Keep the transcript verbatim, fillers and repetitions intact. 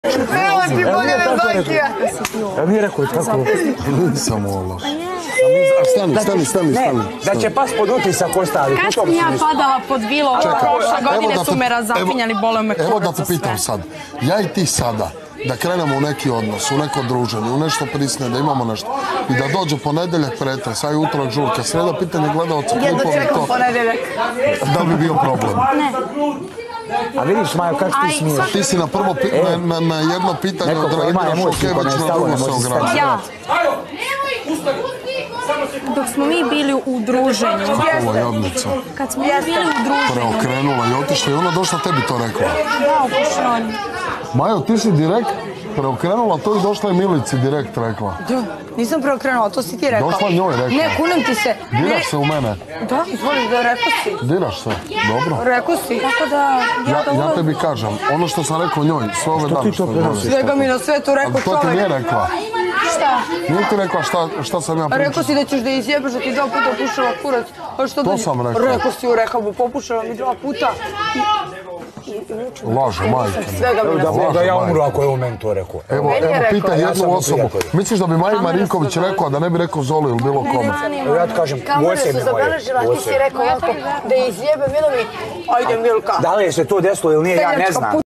Evo ti bolje Zojkija. Ja nije rekao tako. Nisam ovo. Stani, stani, stani, stani. Da će pas pod utisak ostali. Kad sam ja padala pod bilo, prošle godine su me razapinjali, bole me kurac. Evo da te pitam sad, ja i ti sada, da krenemo u neki odnos, u neko druženje, u nešto prisne, da imamo nešto, i da dođe ponedeljak pretres, a i utorak žurka, sreda pitanje gledalca, klipovi, to, da bi bio problem. Ne. A vidiš, Majo, kako ti smiješ? Ti si na prvo, na jedno pitanje odreagiraš, ok, već na drugo se ograđa. Ja. Dok smo mi bili u druženju. Ovo je odlica. Kad smo mi bili u druženju. Preokrenula i otišla i ona došla tebi to rekla. Da, upušao. Majo, ti si direkt preokrenula to i došla je Milici direkt rekla. Da, nisam preokrenula, to si ti rekao. Došla njoj rekla. Ne, kunem ti se. Diraš se u mene. Da, izvoli, da rekao si. Diraš se, dobro. Rekao si. Tako da... Ja tebi kažem, ono što sam rekao njoj, sve ove dane što je govorio. Svega mi na svetu rekao čovjek. To ti nije rekla. Šta? Nije ti rekla šta sam ja pričao. Rekao si da ćeš da izjebeš, da ti dva puta pušala kurac. To sam rekao. Rekao si u rehabu, popušala mi dva puta. Laže, majke. Svega mi na svetu. Da ja umru ako je u meni to rekao. Evo, pitaj jednu osobu. Misliš da bi Maji Marinković rekao, a da ne bi rekao Zoli ili bilo kome? Evo ja ti kažem, Kamere su zabeležila, ti si rekao ovako da je izjebe Milovi, ajde Milka. Da li je se to desilo ili nije, ja ne znam.